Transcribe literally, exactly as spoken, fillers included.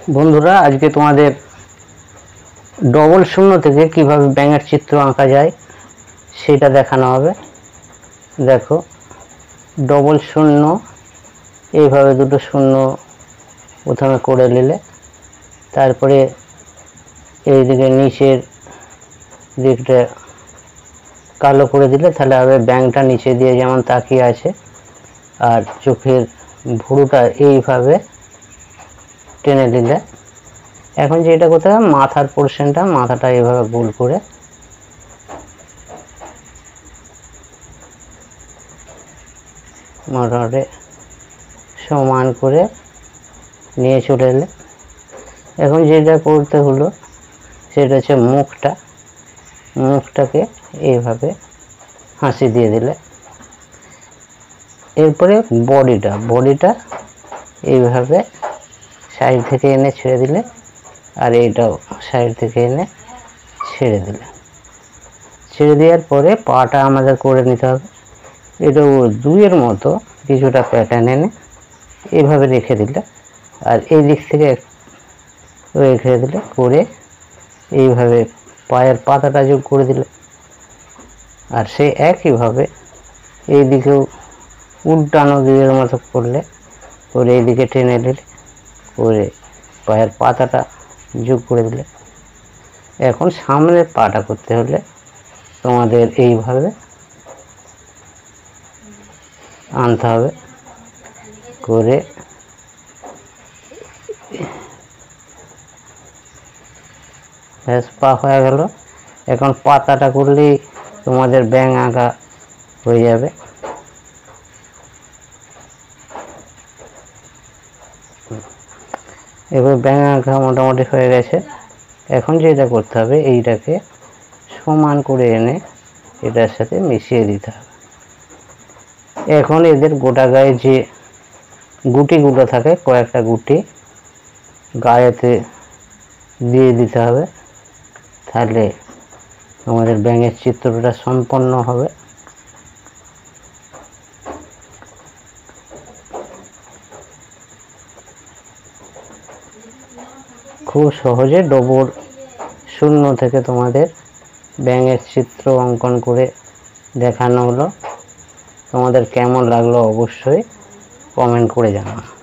বন্ধুরা, আজকে তোমাদের ডবল শূন্য থেকে কিভাবে ব্যাঙের চিত্র আঁকা যায় সেটা দেখানো হবে। দেখো, ডবল শূন্য এইভাবে দুটো শূন্য প্রথমে করে নিলে, তারপরে এইদিকে নিচের দিকটা কালো করে দিলে তাহলে হবে ব্যাঙটা নিচে দিয়ে যেমন তাকিয়ে আছে, আর চোখের ভুরুটা এইভাবে টেনে দিলে। এখন যেটা করতে হবে, মাথার পোর্শনটা মাথাটা এইভাবে গোল করে মোটামুটি সমান করে নিয়ে চলে এলে। এখন যেটা করতে হলো সেটা হচ্ছে মুখটা মুখটাকে এইভাবে হাসি দিয়ে দিলে। এরপরে বডিটা বডিটা এইভাবে সাইড থেকে এনে ছেড়ে দিলে, আর এইটাও সাইড থেকে এনে ছেড়ে দিলে। ছেড়ে দেওয়ার পরে পাটা আমাদের করে নিতে হবে। এটাও দুইয়ের মতো কিছুটা প্যাটার্ন এনে এইভাবে রেখে দিলে, আর এই দিক থেকে রেখে দিলে, করে এইভাবে পায়ের পাতাটা যোগ করে দিলে। আর সেই একইভাবে এই দিকেও উল্টানো দুইয়ের মতো করলে, করে এইদিকে টেনে দিলে, করে পায়ের পাতাটা যোগ করে দিলে। এখন সামনের পাটা করতে হলে তোমাদের এইভাবে আনতে হবে, করে ব্যাস পা হয়ে গেল। এখন পাতাটা করলেই তোমাদের ব্যাঙ আঁকা হয়ে যাবে। এবার ব্যাঙ আঁকা মোটামুটি হয়ে গেছে। এখন যেটা করতে হবে, এইটাকে সমান করে এনে এটার সাথে মিশিয়ে দিতে হবে। এখন এদের গোটা গায়ে যে গুটিগুলো থাকে, কয়েকটা গুটি গায়েতে দিয়ে দিতে হবে, তাহলে আমাদের ব্যাঙের চিত্রটা সম্পন্ন হবে। খুব সহজে ডবল শূন্য থেকে তোমাদের ব্যাঙের চিত্র অঙ্কন করে দেখানো হলো। তোমাদের কেমন লাগলো অবশ্যই কমেন্ট করে জানাও।